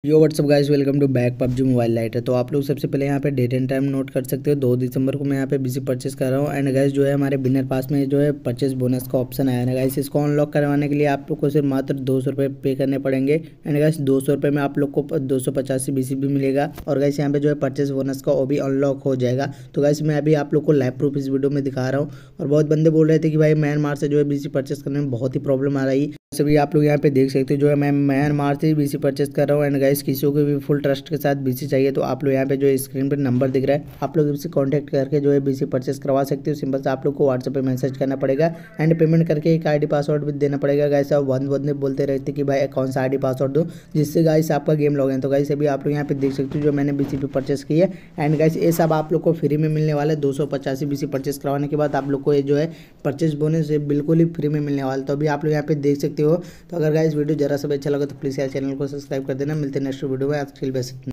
Yo what's up guys, welcome to back PUBG mobile lite है। तो आप लोग सबसे पहले यहाँ पे डेट एंड टाइम नोट कर सकते हो। 2 दिसंबर को मैं यहाँ पे बीसी परचेस कर रहा हूँ। एंड गाइस जो है हमारे विनर पास में जो है परचेस बोनस का ऑप्शन आया है गाइस। इसको अनलॉक करवाने के लिए आप लोग को सिर्फ मात्र 200 रुपये पे करने पड़ेंगे। एंड गाइस 200 रुपये में आप लोग को 285 बीसी भी मिलेगा। और गाइस यहाँ पे जो है परचेस बोनस का वो भी अनलॉक हो जाएगा। तो गाइस मैं अभी आप लोग को लाइव प्रूफ इस वीडियो में दिखा रहा हूँ। और बहुत बंदे बोल रहे थे कि भाई म्यांमार से जो है बीसी परचेस करने में बहुत ही प्रॉब्लम आ रही है। सभी आप लोग यहाँ पे देख सकते हो जो है मैं म्यांमार से बीसी परचेस कर रहा हूँ। एंड गाइस किसी को भी फुल ट्रस्ट के साथ बीसी चाहिए तो आप लोग यहाँ पे जो स्क्रीन पे नंबर दिख रहा है, आप लोग इससे कांटेक्ट करके जो है बीसी परचेस करवा सकते हो। सिंपल से आप लोग को व्हाट्सएप पे मैसेज करना पड़ेगा एंड पेमेंट करके एक आईडी पासवर्ड भी देना पड़ेगा। गाइस अब बंदे बोलते रहते कि भाई कौन सा आईडी पासवर्ड दो जिससे गाइस आपका गेम लॉग इन। तो गाइस अभी आप लोग यहाँ पे देख सकते हो जो मैंने बीसी पे परचेस की है। एंड गाइस ये सब आप लोग को फ्री में मिलने वाला है। 285 बीसी परचेस करवाने के बाद आप लोग को ये जो है परचेस बोनस बिल्कुल ही फ्री में मिलने वाला है। तो अभी आप लोग यहाँ पे देख सकते हो। तो अगर गाइस वीडियो जरा सा भी अच्छा लगा तो प्लीज़ यार चैनल को सब्सक्राइब कर देना। मिलते हैं नेक्स्ट वीडियो में। आज के लिए बस।